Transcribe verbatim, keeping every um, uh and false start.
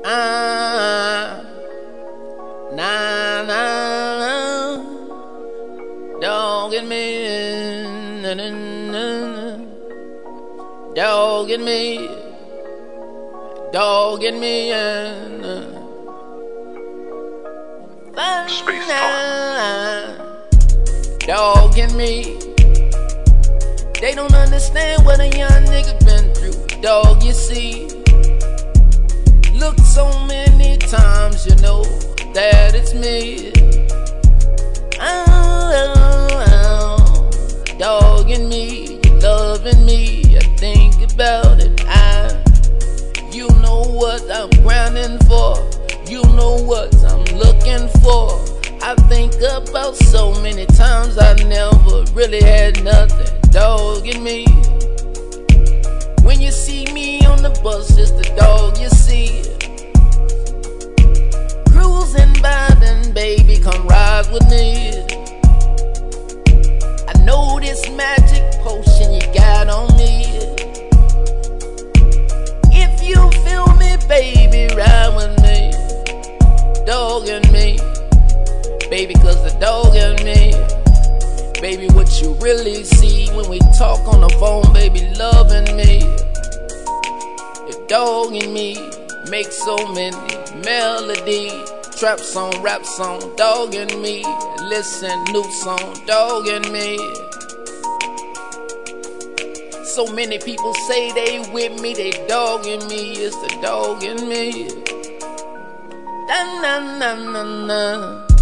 Ah, nah, nah, nah. Dog in me, nah, nah, nah. Dog in me, dog in me, and uh, Space time. Dog in me. They don't understand what a young nigga been through. Dog, you see. Look so many times, you know that it's me. Oh, oh, oh. Dog in me, you loving me. I think about it. I, you know what I'm grinding for. You know what I'm looking for. I think about so many times I never really had nothing. Dog in me. When you see me on the bus, it's the dog you see. Cruising by then, baby, come ride with me. I know this magic potion you got on me. If you feel me, baby, ride with me. Dog in me. Baby, cause the dog in me. Baby, what you really see when we talk on the phone, baby, loving me. The dog in me makes so many melodies. Trap song, rap song, dog in me. Listen, new song, dog in me. So many people say they with me, they dog in me. It's the dog in me. Na na na na na.